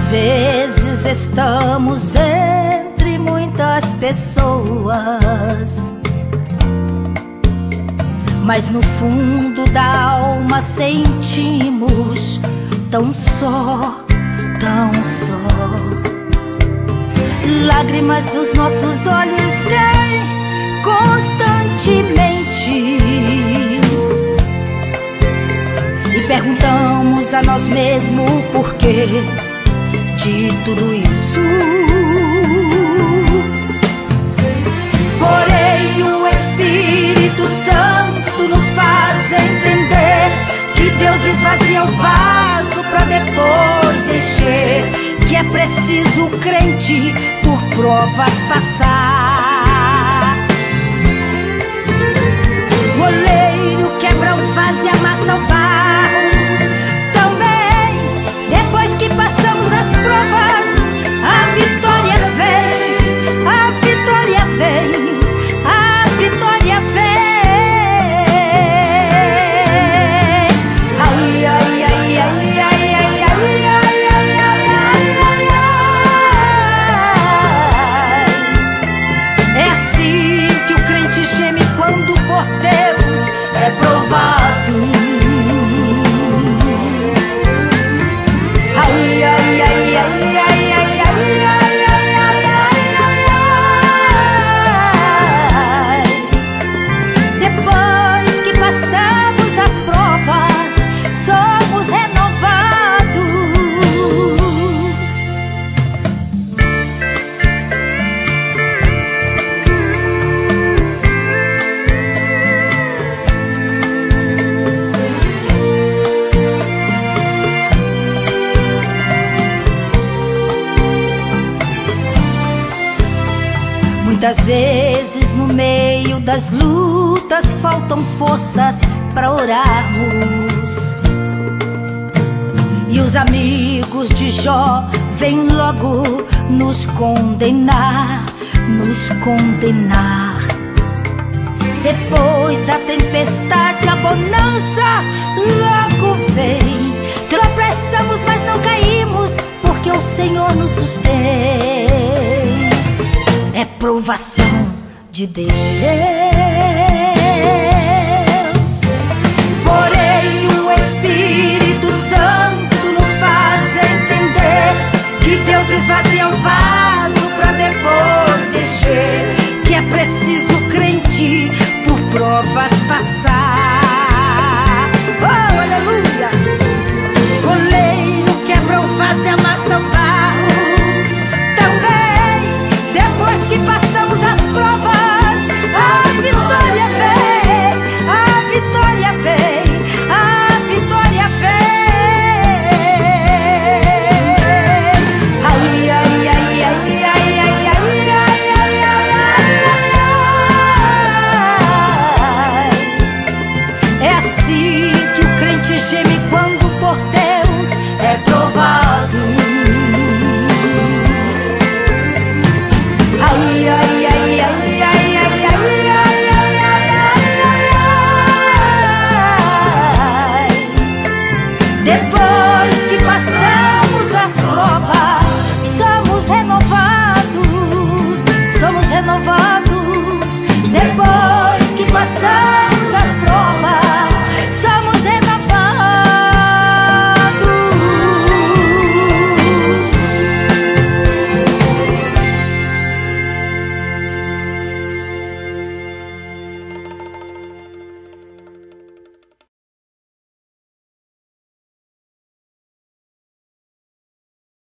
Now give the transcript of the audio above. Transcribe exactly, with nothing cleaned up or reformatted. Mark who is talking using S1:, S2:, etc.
S1: vezes estamos entre muitas pessoas, mas no fundo da alma sentimos tão só, tão só. Lágrimas dos nossos olhos caem constantemente e perguntamos a nós mesmos o porquê de tudo isso. Porém o Espírito Santo nos faz entender que Deus esvazia o vaso pra depois encher, que é preciso o crente por provas passar. O oleiro quebra o vaso e amassa o barro. Também, depois que passamos as provas, a vitória vem, a vitória vem, a vitória vem. Ai, ai, ai, ai, ai, ai, ai, ai, ai, ai, ai. É assim que o crente geme quando por Deus é provado. Ai, ai, ai, ai, ai, ai, ai, ai, ai, ai, ai. Depois que passamos as provas, somos renovados. Muitas vezes no meio das lutas faltam forças para orarmos, e os amigos de Jó vêm logo nos condenar, nos condenar. Depois da tempestade a bonança logo vem. Tropeçamos, mas não caímos, porque o Senhor nos sustém. É provação de Deus.